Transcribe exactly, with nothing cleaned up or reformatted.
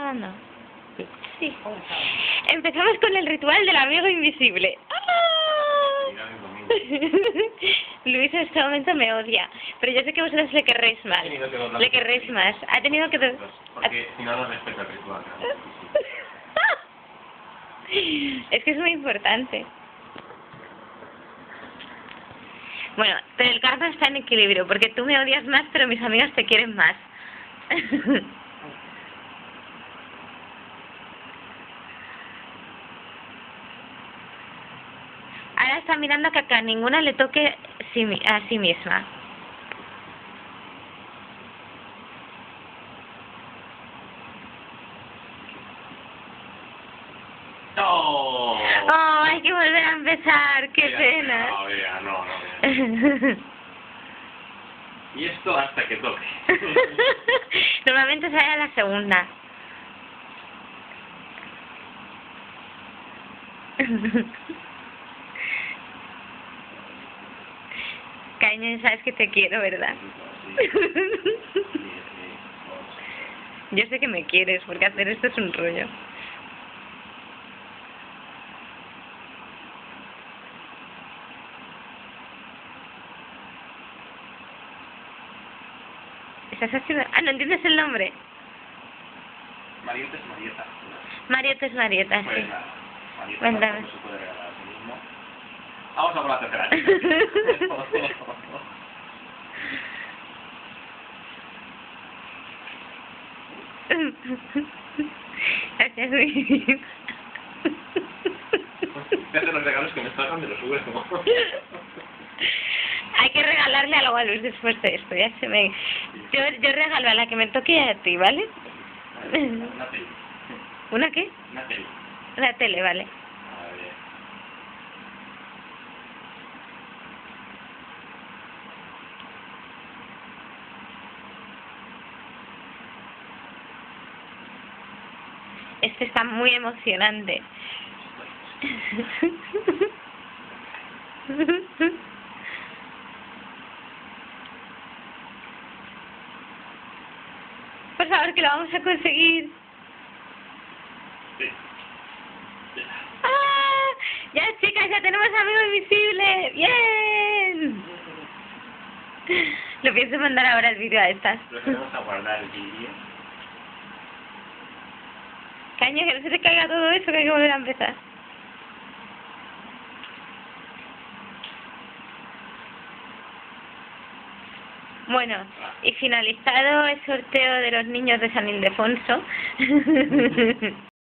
grabando? Sí. Empezamos con el ritual del amigo invisible. ¡Ah! Luis en este momento me odia, pero yo sé que vosotros le querréis más. Le querréis más. Ha tenido que... Porque si no, no respeta el ritual. Es que es muy importante. Bueno, pero el karma está en equilibrio, porque tú me odias más, pero mis amigas te quieren más. Ahora está mirando que a ninguna le toque a sí misma. ¡No! ¡Oh, hay que volver a empezar! ¡Qué pena! No, vea, no, no, vea. Y esto hasta que toque. Normalmente sale a la segunda. Cañón, sabes que te quiero, ¿verdad? Yo sé que me quieres, porque hacer esto es un rollo. ¿Estás haciendo...? Ah, ¿no entiendes el nombre? Marieta es Marieta. Marieta es Marieta, Pues sí. nada, Marieta Cuéntame. no se puede regalar a sí mismo. Vamos a por la tercera. Gracias, Luis. Fíjate los regalos que me estás dando y los subes como... Hay que regalarle algo a Luis después de esto, ya se me... Yo, yo regalo a la que me toque y a ti, ¿vale? Una tele. ¿Una qué? Una tele. Una tele, vale. A ver. Este está muy emocionante. Por favor, que lo vamos a conseguir. Sí. ¡Ah! Ya, chicas, ya tenemos amigo invisible. ¡Bien! Lo pienso mandar ahora el vídeo a estas. Procedemos a guardar el vídeo. Caño, que no se te caiga todo eso, que hay que volver a empezar. Bueno, y finalizado el sorteo de los niños de San Ildefonso.